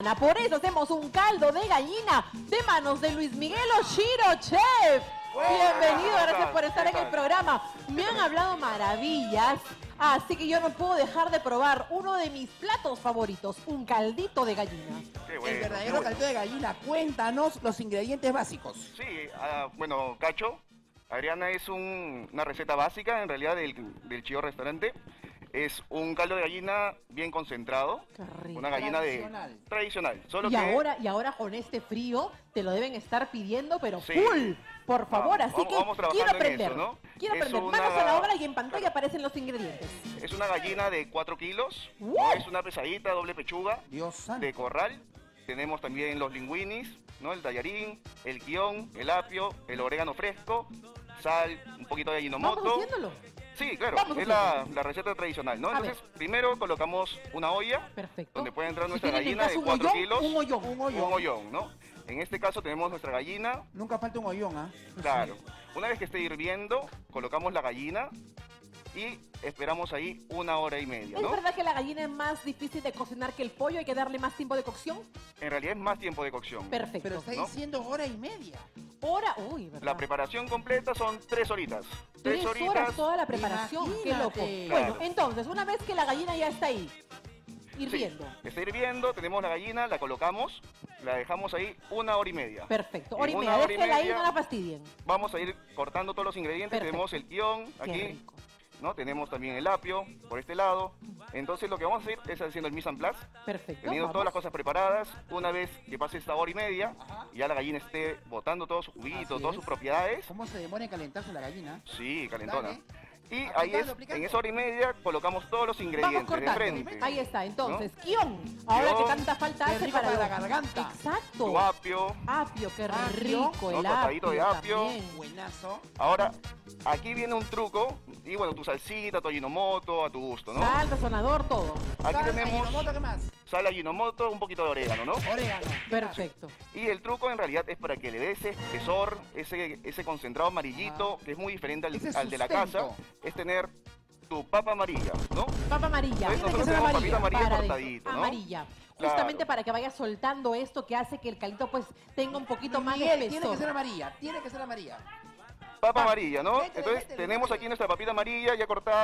Por eso hacemos un caldo de gallina de manos de Luis Miguel Oshiro, chef. Bienvenido, gracias por estar en el programa. Me han hablado maravillas, así que yo no puedo dejar de probar uno de mis platos favoritos, un caldito de gallina. Qué bueno, El verdadero caldito de gallina. Cuéntanos los ingredientes básicos. Sí, bueno, Cacho, Adriana, es una receta básica en realidad del Chio Restaurante. Es un caldo de gallina bien concentrado. Qué rico. Una gallina tradicional. Solo Y ahora con este frío te lo deben estar pidiendo, pero Sí. full, por favor. Vamos, Así que vamos trabajando quiero en aprender. eso, ¿no? Quiero Es aprender. una- Manos a la obra y en pantalla aparecen los ingredientes. Es una gallina de 4 kilos. ¡Wow! ¿No? Es una pesadita, doble pechuga, Dios santo. de corral. Tenemos también los linguinis, ¿no? El tallarín, el guión, el apio, el orégano fresco, sal, un poquito de Vamos ajinomoto. haciéndolo. Sí, claro, Vamos es la receta tradicional, ¿no? A Entonces, primero colocamos una olla Perfecto. donde puede entrar Si nuestra tienen en gallina casa de un 4 hoyón, kilos. un hoyón. Un hoyón, ¿no? En este caso tenemos nuestra gallina, Nunca falta un hoyón, ¿ah? claro. Una vez que esté hirviendo, colocamos la gallina y esperamos ahí 1 hora y media, ¿Es ¿no? verdad que la gallina es más difícil de cocinar que el pollo? ¿Hay que darle más tiempo de cocción? En realidad es más tiempo de cocción. Perfecto. Pero está ¿no? diciendo hora y media. Uy, ¿verdad? La preparación completa son 3 horitas. 3 horitas. horas toda la preparación. Qué loco. Imagínate. Bueno, Claro. entonces, una vez que la gallina ya está ahí, hirviendo. Sí, está hirviendo, tenemos la gallina, la colocamos, la dejamos ahí 1 hora y media. Perfecto. En Hora y una media. hora y Déjela ahí, media, no la fastidien. Vamos a ir cortando todos los ingredientes. Perfecto. Tenemos el guión Qué aquí, rico. ¿no? Tenemos también el apio por este lado. Entonces lo que vamos a hacer es haciendo el mise en place, Perfecto. teniendo vamos. todas las cosas preparadas. Una vez que pase esta 1 hora y media, ya la gallina esté botando todo su juguito, Así todas es. sus propiedades. ¿Cómo se demora en calentarse la gallina? Sí, calentona. Dale. Y Aplicando, ahí es, aplicando. en esa 1 hora y media colocamos todos los Vamos ingredientes de cortando. frente. Ahí está. Entonces, guión. Ahora Guión. que tanta falta Qué hace rico para la lo- garganta. Exacto. Tu apio. Apio, qué Apio, rico. ¿no? El Tostadito apio de apio. también. Buenazo. Ahora, aquí viene un truco. Y bueno, tu salsita, tu ajinomoto, a tu gusto, ¿no? Salsa, sonador, todo. Aquí Sal, tenemos ajinomoto, ¿qué más? sal, ajinomoto, un poquito de orégano, ¿no? Orégano. Perfecto. Y el truco en realidad es para que le dé ese espesor, ese concentrado amarillito, que es muy diferente Ese al de la sustento. casa, es tener tu papa amarilla, ¿no? Papa amarilla. Pues Tiene que nosotros ser tenemos amarilla. papita amarilla para cortadito, adentro. ¿no? Amarilla. Claro. Justamente para que vaya soltando esto que hace que el caldito pues tenga un poquito más de Miguel, tiene espesor. que ser amarilla. Tiene que ser amarilla. Papa amarilla, ¿no? Métele, Entonces métele, tenemos métele. aquí nuestra papita amarilla ya cortada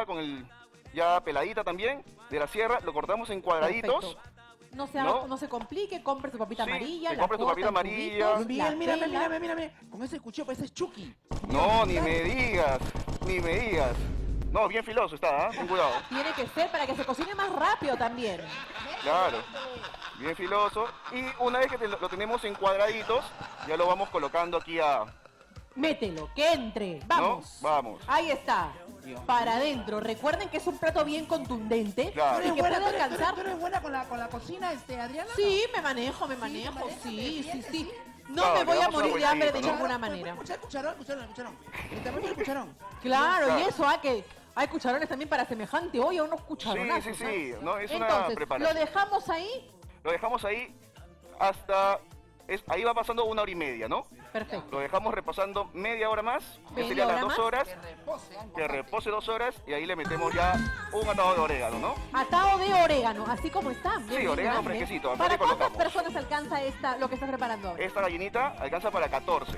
ya peladita también, de la sierra, lo cortamos en cuadraditos. Perfecto. ¿No? No se complique, compre su papita Sí, amarilla, que la compre su corta papita en amarilla. cubitos, Miguel, la mírame, pela. mírame, mírame. Con ese cuchillo pareces Chucky. No, ni me digas, ni me digas. No, bien filoso está, ¿ah? Ten cuidado. Tiene que ser para que se cocine más rápido también. Claro, bien filoso. Y una vez que lo tenemos en cuadraditos, ya lo vamos colocando aquí Mételo, que entre. Vamos. ¿no? Vamos. Ahí está. Para adentro. Recuerden que es un plato bien contundente Claro. y que puede alcanzar. ¿Tú eres buena con la cocina, Adriana? Sí, me manejo. ¿te manejas? Sí, ¿Te sí, defiendes? sí. No Claro, me voy le a damos una morir de hambre de vueltita, ¿no? ninguna manera. Cucharón. El tamaño del cucharón. Claro, Claro. y eso, que hay cucharones también para semejante olla, unos cucharonazos. Sí, no, es una Entonces, preparación. lo dejamos ahí. Lo dejamos ahí hasta... ahí va pasando 1 hora y media, ¿no? Perfecto. Lo dejamos reposando media hora más, que ¿Media serían las hora 2 más? horas. Que repose, ¿eh? Que repose 2 horas y ahí le metemos ya un atado de orégano, ¿no? Atado de orégano, así como está. Sí, orégano grande. fresquecito, acá ¿Para le cuántas colocamos. personas alcanza lo que estás preparando ahora? Esta gallinita alcanza para 14.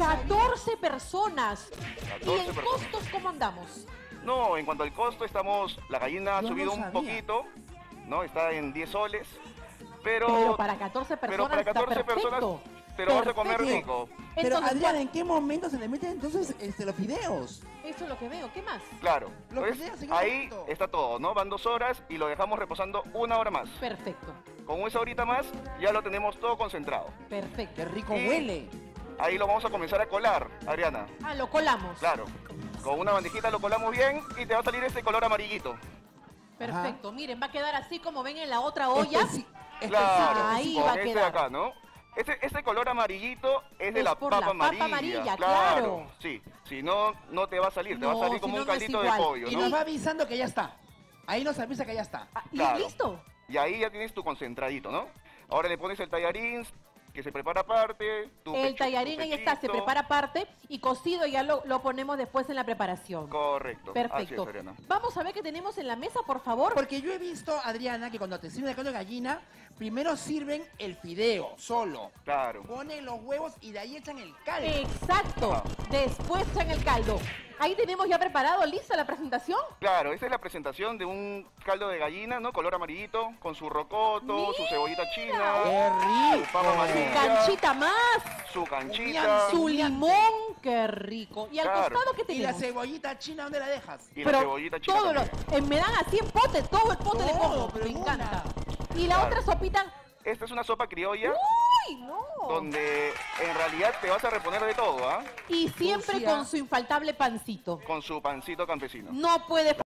14 personas. 14 ¿Y en personas. costos cómo andamos? No, en cuanto al costo, la gallina ha Yo subido no un sabía. poquito, ¿no? Está en 10 soles, pero... Pero para 14 personas pero para 14 está perfecto. personas te lo vas a comer Perfecto. rico. Pero Entonces, Adriana, ¿en qué momento se le meten entonces los fideos? eso es lo que veo. ¿Qué más? Claro. Lo que Entonces, sea, señor ahí Roberto. está todo, ¿no? Van 2 horas y lo dejamos reposando 1 hora más. Perfecto. Con esa horita más ya lo tenemos todo concentrado. Perfecto. ¡Qué rico Y- huele! Ahí lo vamos a comenzar a colar, Adriana. Lo colamos. Claro. Con una bandejita lo colamos bien y te va a salir este color amarillito. Perfecto. Miren, va a quedar así como ven en la otra olla. Claro, Ahí con va a este de quedar. acá, ¿no? Este color amarillito es de Es la por papa la papa amarilla. amarilla, claro. Sí, si no, no te va a salir, te va a No, salir si como no, un no es caldito de igual. pollo, Y ¿no? nos va avisando que ya está. Ahí nos avisa que ya está. ¿Y Claro. listo? Y ahí ya tienes tu concentradito, ¿no? Ahora le pones el tallarín, que se prepara aparte. El tallarín ahí está, se pechito. prepara aparte y cocido ya lo ponemos después en la preparación. Correcto. Perfecto. Así es, Adriana. Vamos a ver qué tenemos en la mesa, por favor. Porque yo he visto, Adriana, que cuando te sirven el caldo de gallina, primero sirven el fideo solo. Claro. Ponen los huevos y de ahí echan el caldo. Exacto. Ajá. Después echan el caldo. Ahí tenemos ya preparado, lista la presentación. Claro, esta es la presentación de un caldo de gallina, ¿no? Color amarillito, con su rocoto, su cebollita china, ¡Qué rico! su papa Su amarilla, canchita más, su canchita. Miante. su limón, qué rico. Y al Claro. costado, ¿qué Y la tenemos? cebollita china, ¿dónde la dejas? Y la cebollita china todo también. me dan así en pote, todo el pote le Todo, pongo, pero me en encanta. una. Y la Claro. otra sopita, Esta es una sopa criolla, ¡uy, no! donde en realidad te vas a reponer de todo, ¿ah? Y siempre Sucia. con su infaltable pancito. Con su pancito campesino. No puede